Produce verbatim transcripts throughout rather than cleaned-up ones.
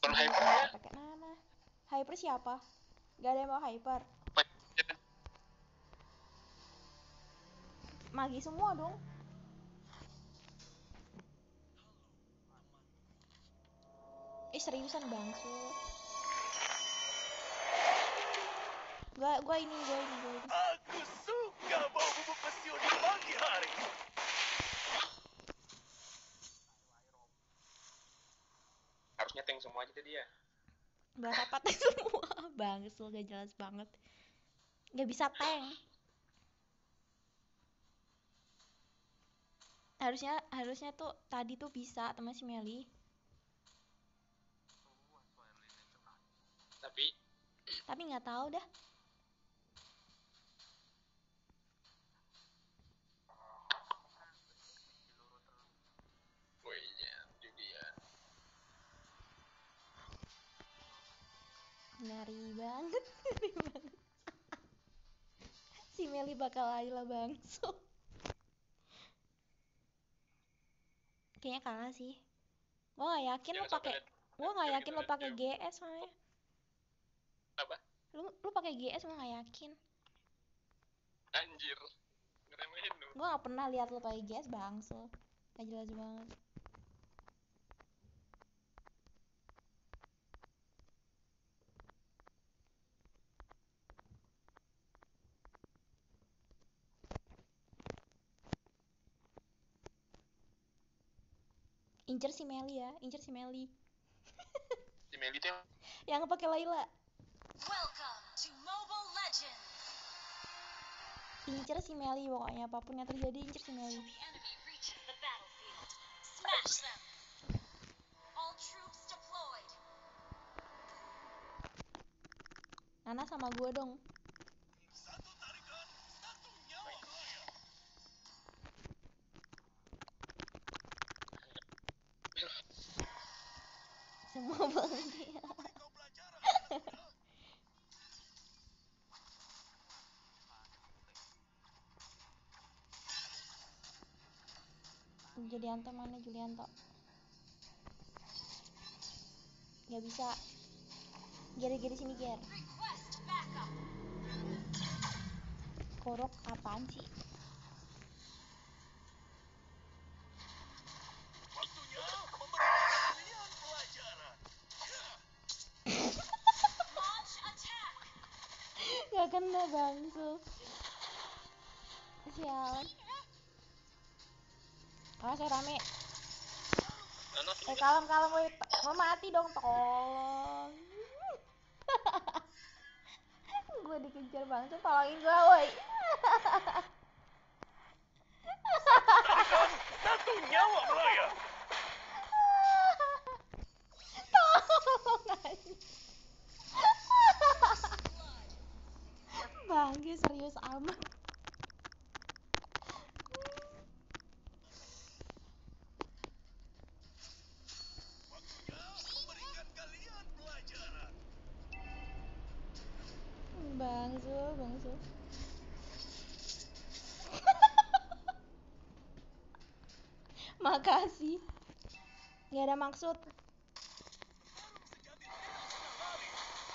Kalau hyper ya? Pakai Nana. Hyper siapa? Gak ada yang mau hyper. Magi semua dong. Eh seriusan bangsu. Gua gua ini gua ini gua ini. Aku suka bau bubuk pesiu di pagi hari. Harusnya tank semua aja dia. Bahas apa tank semua? Bangsu gak jelas banget. Gak bisa tank. Harusnya harusnya tuh tadi tuh bisa teman si Meli. Tapi Tapi nggak tahu dah. oh iya, itu dia. Ngeri banget, ngeri banget. Si Meli bakal Ayla bangsu. Kayaknya kalah sih. Gua nggak yakin lo Jangan sampai pakai. lihat. Gua nggak Jangan yakin kita lo lihat pakai dia. G S soalnya. Apa? Lu lu pakai G S gua nggak yakin. Anjir. Ngeremehin lu. Gua nggak pernah lihat lo pakai G S bangsu. Gak jelas banget. Incer si Meli ya, incer si Meli. Si Meli tuh Yang pakai Layla. Welcome to Mobile Legends. Incer si Meli pokoknya apapun yang terjadi incer si Meli. The enemy reaches the battlefield. Smash them. All troops deployed. Nana sama gua dong. Satu tarikan, satu nyawa raya. Semua banget ya. Beri kau pelajaran, anak muda. Julianto mana Julianto? Gak bisa. Gere-gere sini Ger. Request backup. Korok apaan sih? Waktunya memberikan kalian pelajaran. Launch attack. Gak kena bangsu. Sial. Ah saya rame. Nana sini. Eh kalem kalem woi. Mau mati dong tolong. Gue dikejar bangsu tolongin gue woi. Tarikan, satu nyawa raya. Tolong aja. Bangke serius amat. Waktunya memberikan kalian pelajaran. Bangsu, bangsu. Makasih. Gak ada maksud. Tarung sejati tidak pernah lari.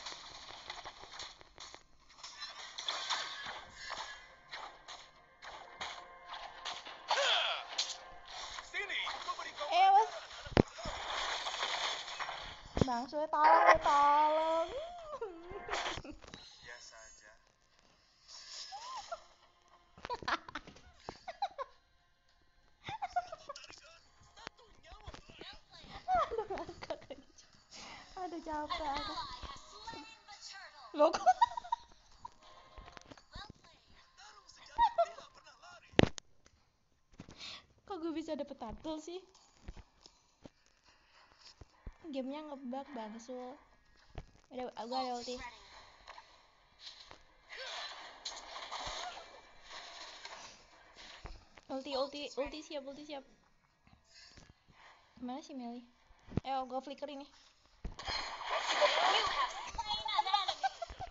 Ha! Sini, memberi kau Eh, was. pelajaran, anak muda. Bangsu tolong, eh, tolong. Biasa aja. Satu tarikan, satu nyawa raya. Aduh, ngakak aja. Aduh, capek An aku. ally has slain the turtle. Loh, kok- Well played. Tarung sejati tidak pernah lari. kok gue bisa dapet tatul sih? Gamenya ngebug bangsu. Udah, gue ada ulti. Ready. Ulti, ulti, ulti siap, ulti siap. Gimana sih Meli? Ayo, gue flicker ini. You have slain an enemy.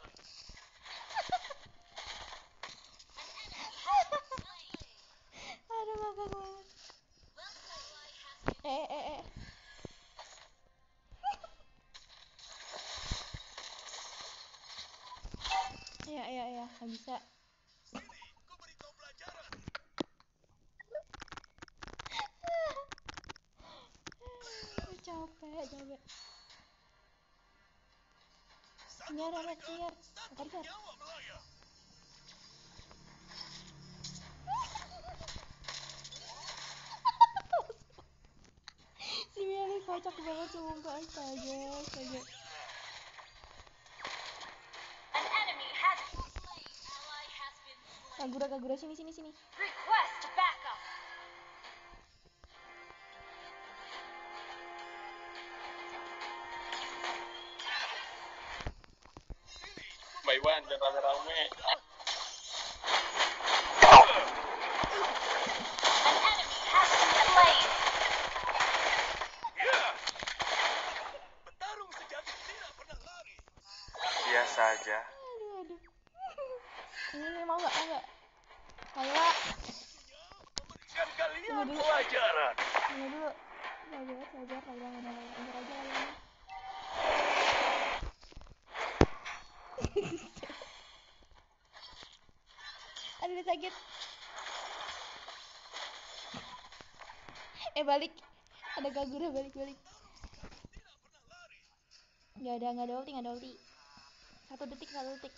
An enemy has been slain. Aduh, ngakak banget. Well played. Eh, eh, eh. Ya ya ya, nggak bisa. Sini, ku beri kau pelajaran. Capek, capek. Satu Sinyal, Remet, tarikan, sinyal. satu Tarik, nyawa melayang. si Meli kocak banget sumpah, astaga, astaga. An enemy has been slain. Ally has been slain. Kagura, Kagura, sini, sini, sini. Request backup. Sini, ku Mbak Iwan dan rame-rame. An enemy has been slain. Ya. Petarung sejati tidak pernah lari. Biasa aja. Aduh, aduh. Ini, ini mau nggak, mau nggak? Kayla, Waktunya memberikan kalian tunggu dulu. pelajaran. Tunggu dulu. Sabar, sabar, Kayla, nggak mau. Bentar aja Kayla. Aduh, udah sakit. Eh, balik. Ada Kagura, balik, balik. Tidak pernah lari. Nggak ada, nggak ada ulti, nggak ada ulti. Satu detik, satu detik.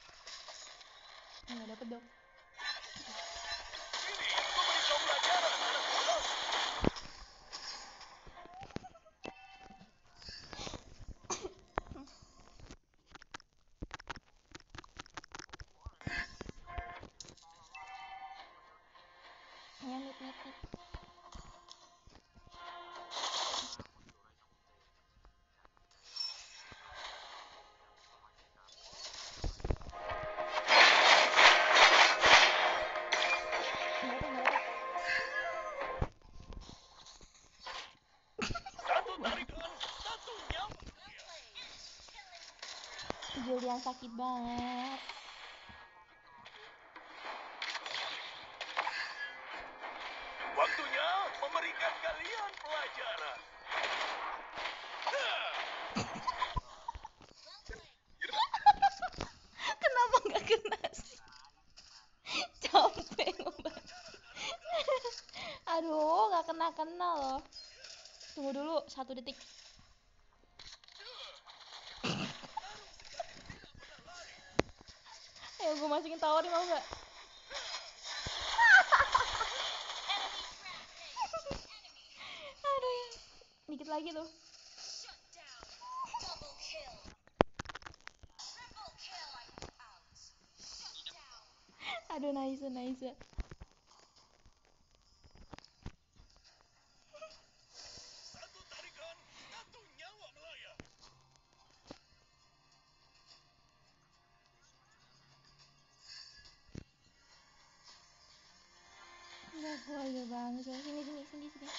Nggak dapet dong. Sini, ku beri kau pelajaran, anak bolos. Ya, mit, mit, mit. Nggak dapet, nggak dapet. Satu tarikan, satu nyawa melayang. Julian sakit banget. Waktunya memberikan kalian pelajaran. Kenapa nggak kena sih? Capek banget. Aduh, nggak kena kena loh. Tunggu dulu, satu detik. Ayo gue masukin tower nih, mau nggak? Aduh, ya. Dikit lagi tuh. Shut down. Double kill. Triple kill. Out. Shut down. Aduh, nice, nice. Satu tarikan, satu nyawa melayang. Enggak, gue aja banget. Sini, sini, sini, sini.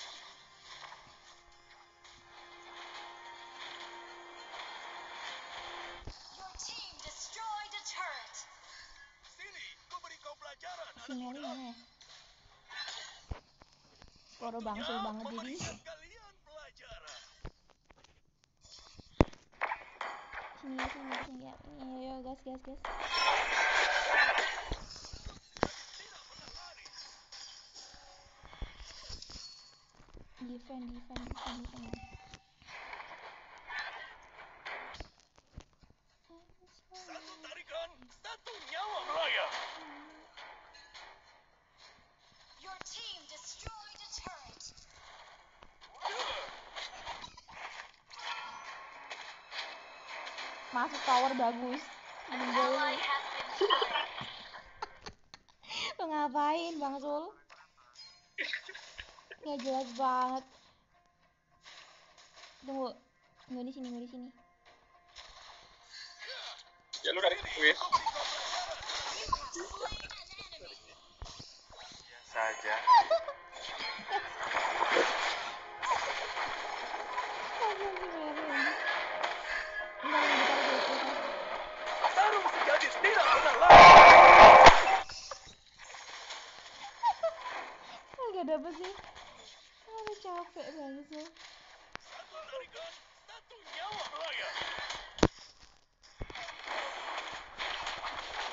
Your team destroyed a turret. Sini, ku beri kau pelajaran, Si anak Meli muda. mana ya? Poro bangsul Waktunya banget jadi. memberikan kalian pelajaran. Sini, sini, sini ya. Ini, ayo, gas, gas, gas. Tidak pernah lari. Defend, defend, defend, defend. Satu tarikan, satu nyawa melayang. Your team destroyed a turret. Masuk tower bagus. Mending gue Ally ini. has been slain. Lo ngapain, Bang Sul? Nggak jelas banget. Tunggu. Nggak di sini, nggak di sini. Ya lu dari kuis. Slain an enemy. Biasa aja. Aduh, si Meli ini. Bentar, bentar, bentar. Petarung sejati tidak pernah lari. Nggak dapet sih. Aduh, capek banget sih. Satu tarikan, satu nyawa melayang.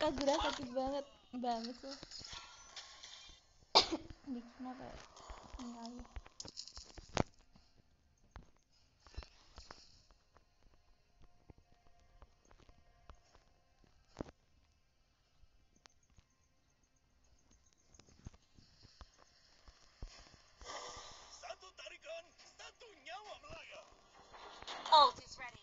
Kagura sakit banget banget tuh. Bikin apa ya? Tinggalin. Satu tarikan, satu nyawa melayang. Ult is ready.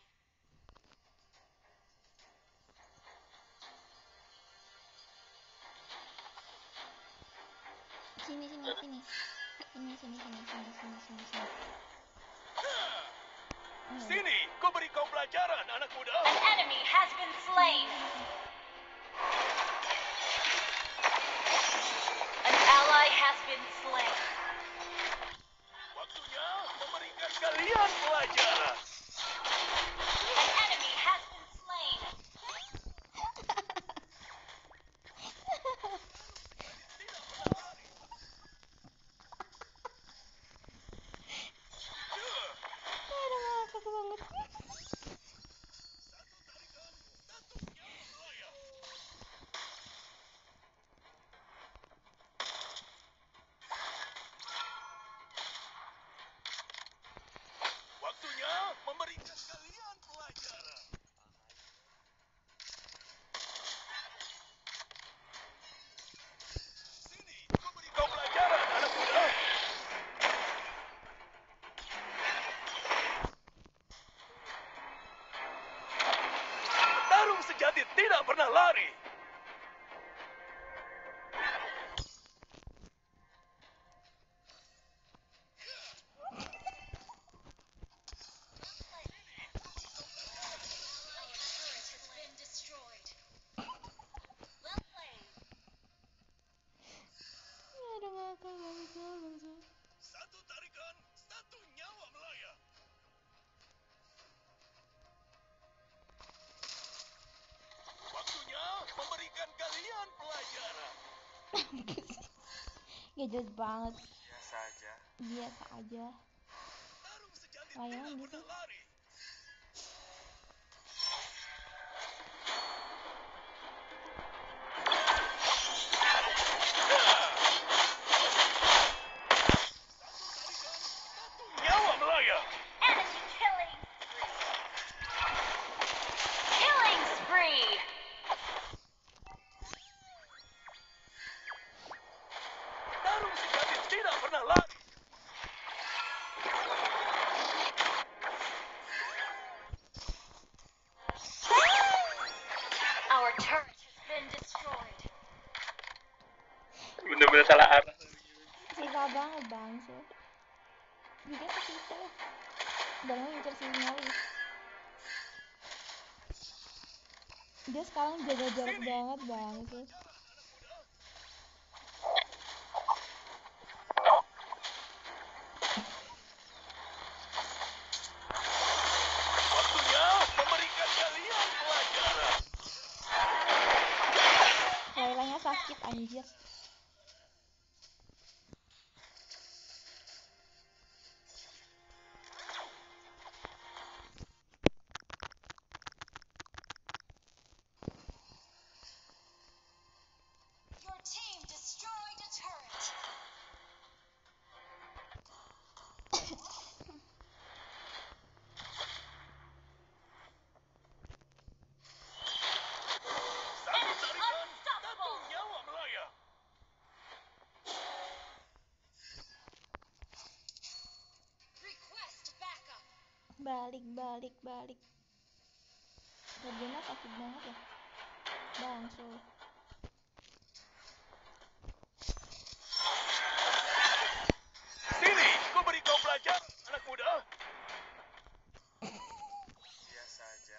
Sini sini sini. Sini sini sini sini sini sini sini. Oh, Sini, ku beri kau pelajaran, anak muda. An enemy has been slain. An ally has been slain. Waktunya memberikan kalian pelajaran. An enemy has been slain. aduh ngakak banget. Waktunya memberikan kalian pelajaran. Sini, ku beri kau pelajaran, anak muda. Tarung sejati tidak pernah lari. Our turret has been destroyed. Well played. Aduh ngakak banget banget. Satu tarikan, satu nyawa melayang. Waktunya memberikan kalian pelajaran. Gak jelas banget. Biasa aja. Biasa aja. Tarung sejati Layangan tidak gitu. pernah lari. Nyawa melayang. Enemy killing spree. Killing spree. Tarung sejati tidak pernah lari. Our turret has been destroyed. Bener-bener salah arah. Susah banget bangsa. Juga tuh susah. Udah mau ngincer si Nyali. Dia sekarang jaga jarak banget bangsa. Waktunya memberikan kalian pelajaran. Lailanya sakit anjir. Your team destroyed a turret. Satu tarikan, satu nyawa melayang. Request backup. Balik balik balik. Gabuna sakit banget ya. Bangsa. Sini, ku beri kau pelajaran, anak muda. Biasa aja.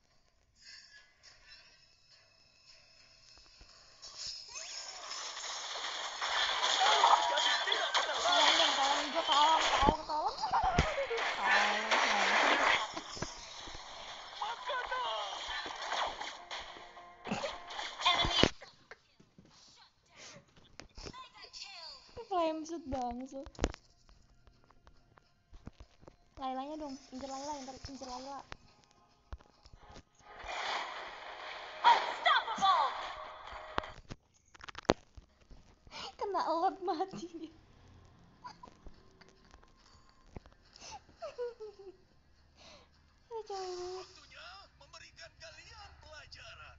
Tarung sejati tidak pernah lari. Tolong dong, tolong gue tolong, tolong, tolong. Tolong, bangsa. Makanan. Enemy shut down. Mega kill. Flame shoot bangsa. Lailanya dong, incer Laila, incer, incer Laila. Unstoppable. kena elot mati. Waktunya memberikan kalian pelajaran.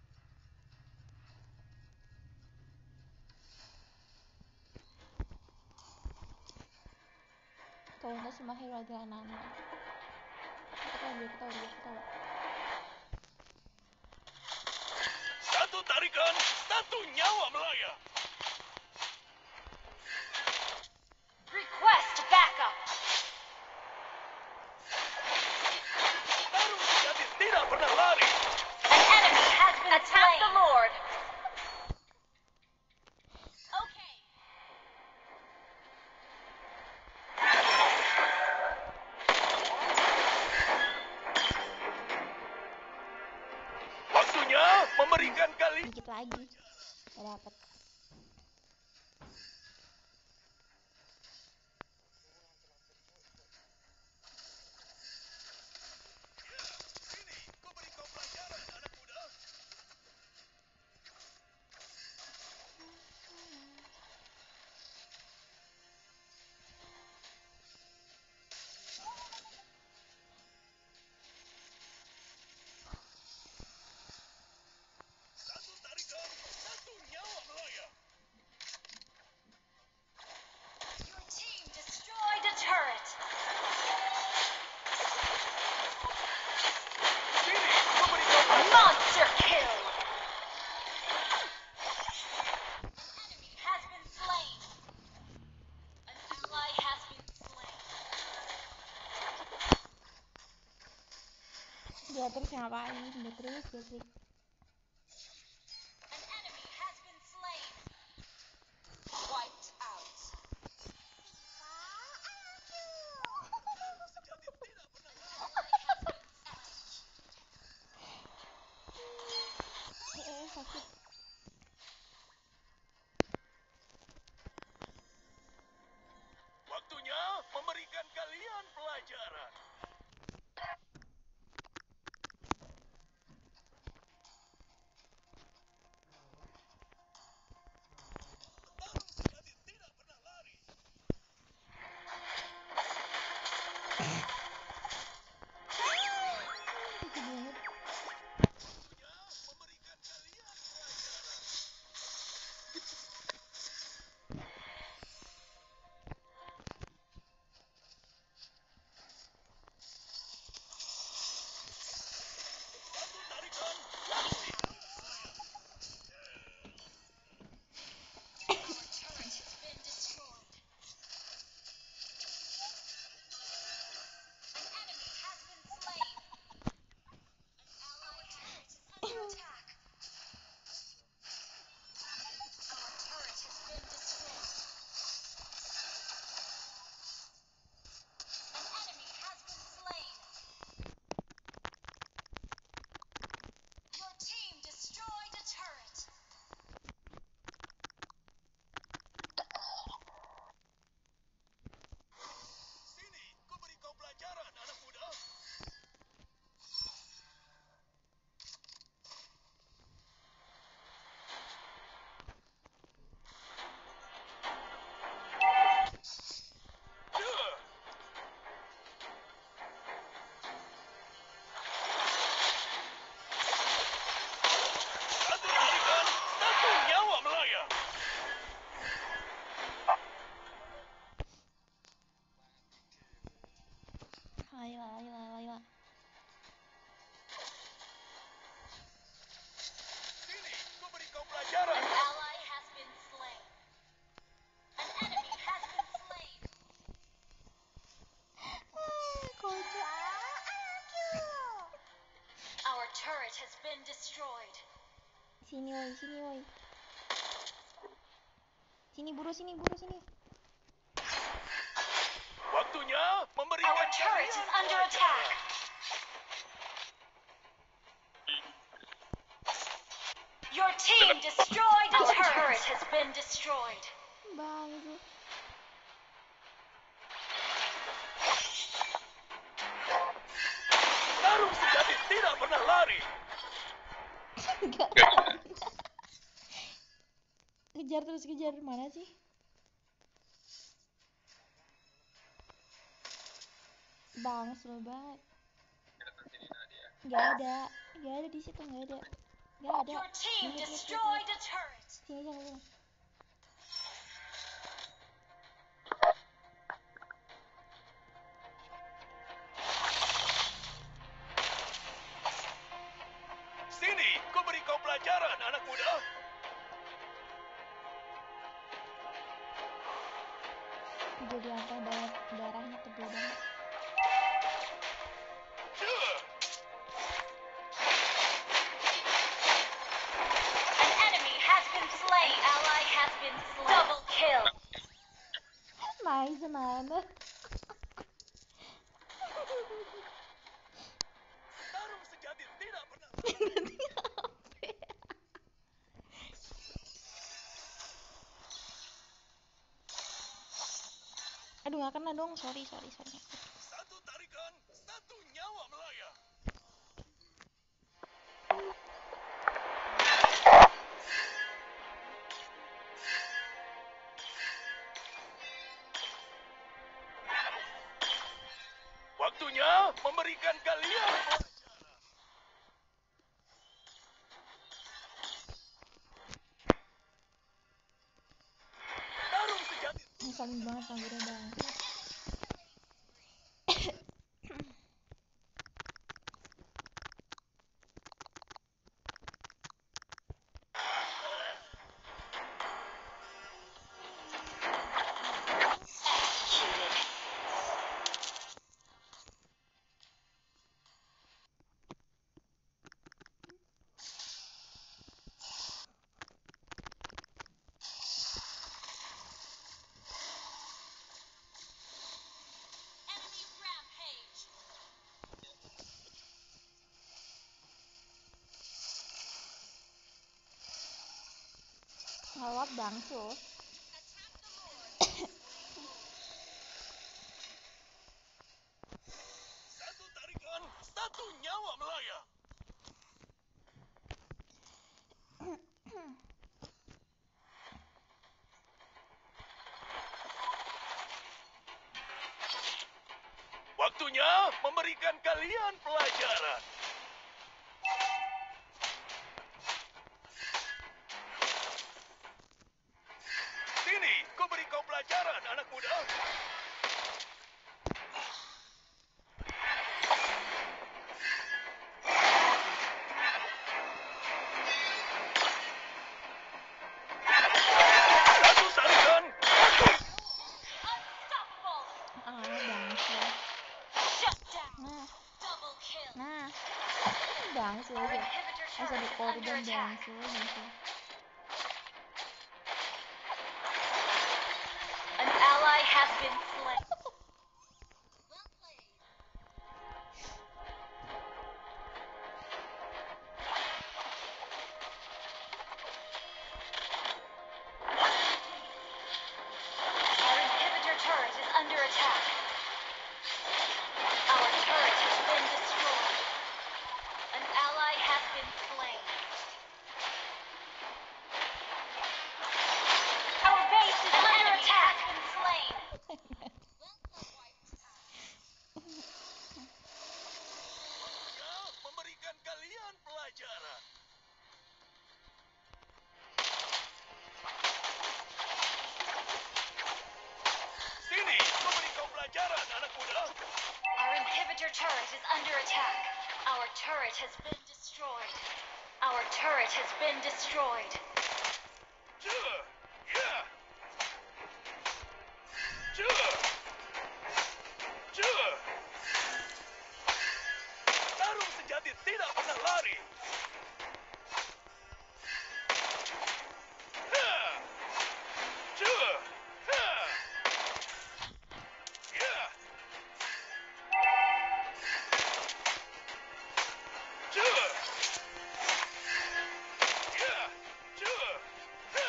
Kau semua hero adalah anak-anak. Ketawa dia, ketawa dia, ketawa. Satu tarikan, satu nyawa melayang. Request backup. Tarung sejati tidak pernah lari. An enemy has been Attack slain. The Lord. Okay. Waktunya memberikan kalian. Dikit lagi. Gak dapet. Sini, ku beri kau pelajaran, anak muda. Satu tarikan, satu nyawa melayang. Your team destroyed a turret. Sini, ku beri kau pelajaran. Monster kill. Enemy has been slain. An ally has been slain. Dia terus ngapain? Dia terus, dia terus. An enemy has been slain. Wiped out. Sejati tidak pernah lari. Ally has been slain. Eh, eh, sakit. Waktunya memberikan kalian pelajaran. Tarung sejati tidak pernah lari. Sakit banget. Waktunya memberikan kalian pelajaran. Satu tarikan, satu nyawa melayang. Our turret has been destroyed. An enemy has been slain. An ally turret is under attack. Our turret has been destroyed. An enemy has been slain. Your team destroyed a turret. Sini, ku beri kau pelajaran, anak muda. Ya. Satu tarikan, satu nyawa melayang. Ayolah, ayolah, ayolah. Sini, ku beri kau pelajaran. An ally has been slain. An enemy has been slain. Ah, kocak. Our turret has been destroyed. Sini woi, sini woi. Sini buru, sini buru, sini. Waktunya memberikan Our turret kalian is under pelajaran. attack. Your team destroyed a turret. Our turret has been destroyed. Bang itu. Tarung sejati tidak pernah lari. Enggak. Kejar terus kejar, mana sih? Bangsul banget. Kita kesini Nadia. Gak ada, gak ada di situ, gak ada, gak ada. Your team Lihat, lihat, lihat, destroyed lihat. a turret. Sini sana sini. Sini, ku beri kau pelajaran, anak muda. Jadi apa, darah darahnya tebel banget. Duh. An enemy has been slain. An ally has been slain. Double kill. Nice mana? Tarung sejati tidak pernah. Aduh gak kena dong, sorry sorry sorry. Satu tarikan, satu nyawa melayang. Waktunya memberikan kalian pelajaran. Tarung sejati. Ngeselin banget sama gue bang. Executed. Enemy rampage. Ngelot bangsul. Satu tarikan, satu nyawa melayang. Waktunya memberikan kalian pelajaran. Sini, ku beri kau pelajaran, anak muda. Satu tarikan, satu. Unstoppable. Ah bangsul. Shut down. Nah Double kill. nah. Bangsul Our aja. inhibitor Masa turret di is under korban attack. bangsul bangsul. An ally has been slain. Well played. Our inhibitor turret is under attack. Our turret has been destroyed. An ally has been slain. Our base is under attack. Has been slain. Waktunya memberikan kalian pelajaran. Sini, ku beri kau pelajaran, anak muda. Our inhibitor turret is under attack. Our turret has been destroyed. Our turret has been destroyed. Duh. Ya. Duh. Duh. Tarung sejati tidak pernah lari. Ha. Duh. Ha. Ya. Duh. Ya. Duh. Ha.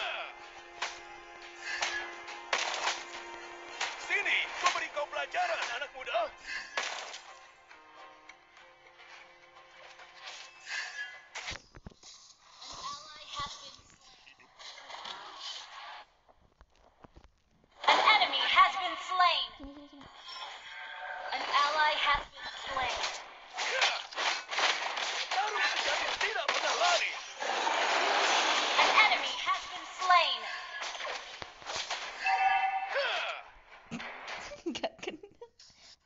Sini, ku beri kau pelajaran, anak muda.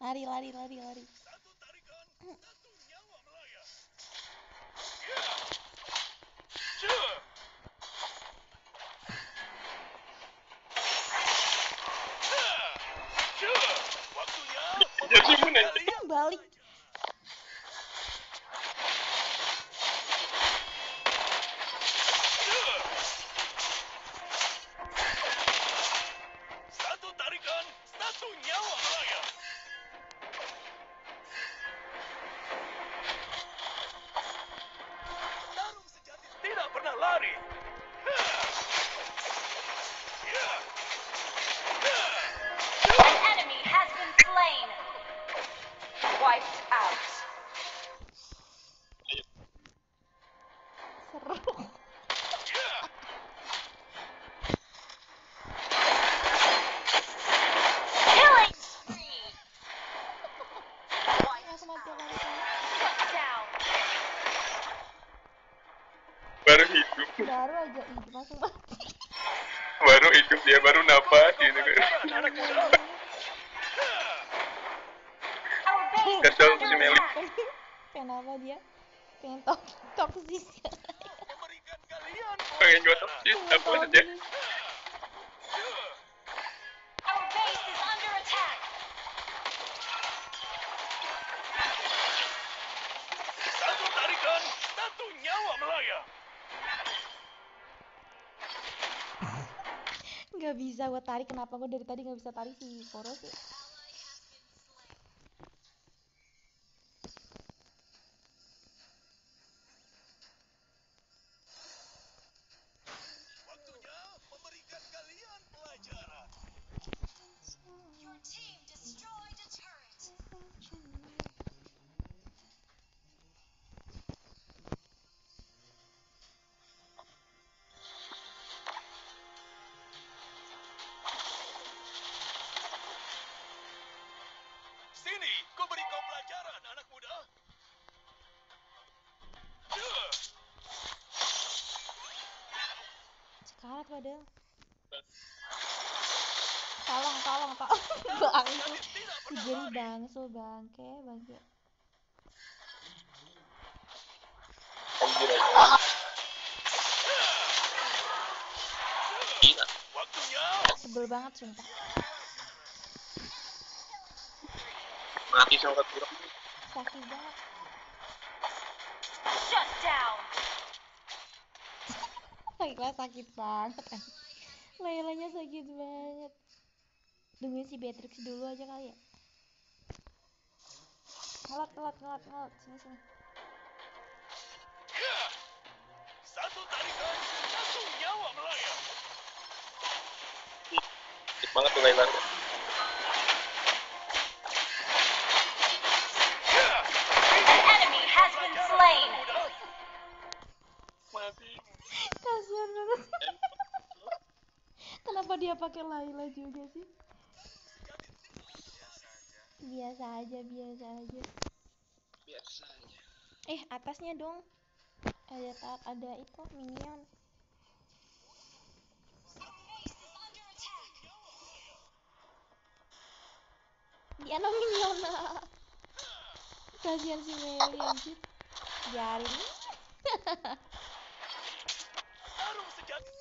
Lari, lari, lari, lari. Satu tarikan, satu nyawa melayang. Waktunya Jadi mana? kalian Balik. satu tarikan, satu nyawa melayang. Tarung sejati tidak pernah lari. An enemy has been slain. Wiped out. Seru. Killing spree. Wiped Aku mati out. lagi. Shut down. Baru hidup, Baru aja hidup langsung mati. baru hidup dia baru nafas gitu kan. Anak muda. Our base is Kesel under si Meli. attack. Kenapa dia pengen top top sis? Memberikan kalian Pengen gue toksis apa aja. Our base is under attack. satu tarikan, satu nyawa melayang. Nggak bisa gue tarik, kenapa gue dari tadi nggak bisa tarik si Koro sih? Waktunya memberikan kalian pelajaran. Your team destroyed a turret. Sini, ku beri kau pelajaran, anak muda. Sekarat padahal. Tolong, tolong, tolong. Bangsu. Si Jerry bangsu, bangke, bangke. Anjir aja. Gila. Waktunya Sebel banget sumpah. Mati sama kurang. Sakit banget. Shut down. Layla sakit banget. Laylanya sakit banget. Tungguin si Beatrix dulu aja kali ya. Ngelat, ngelat, ngelat, ngelat. Sini, sini. satu tarikan, satu nyawa melayang. Sakit banget tuh Layla. An enemy has been slain. Mati. Kasian banget. Kenapa dia pakai Layla juga sih? Biasa aja. Biasa aja, biasa aja. Biasa aja. Eh, atasnya dong. Ada ta- ada itu minion. Dia no minion. Kasian si Meli anjir. Biarin. Tarung sejati.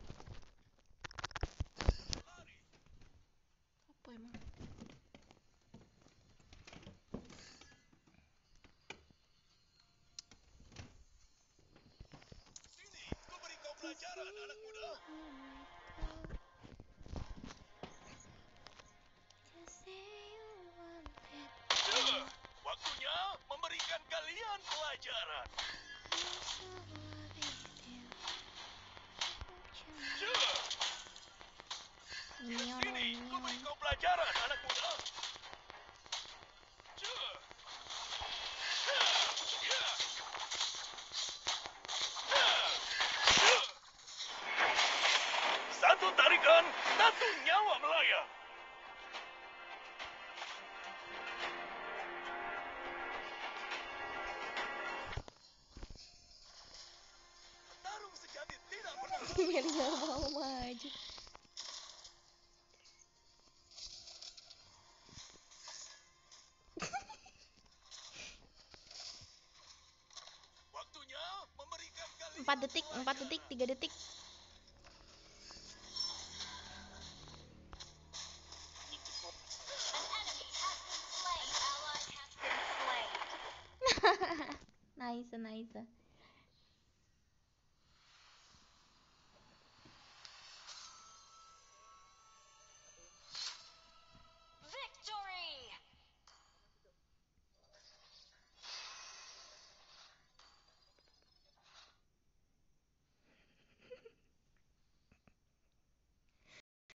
Apa emang? Sini, ku beri kau pelajaran, anak muda. Waktunya memberikan kalian pelajaran. Minion, Sini, ku beri minion. kau pelajaran, anak muda. Satu tarikan, satu nyawa melayang. Tarung sejati tidak pernah Meli gak mau maju. empat detik, empat detik, tiga detik. An enemy has been slain. Ally has been slain. Nice, nice.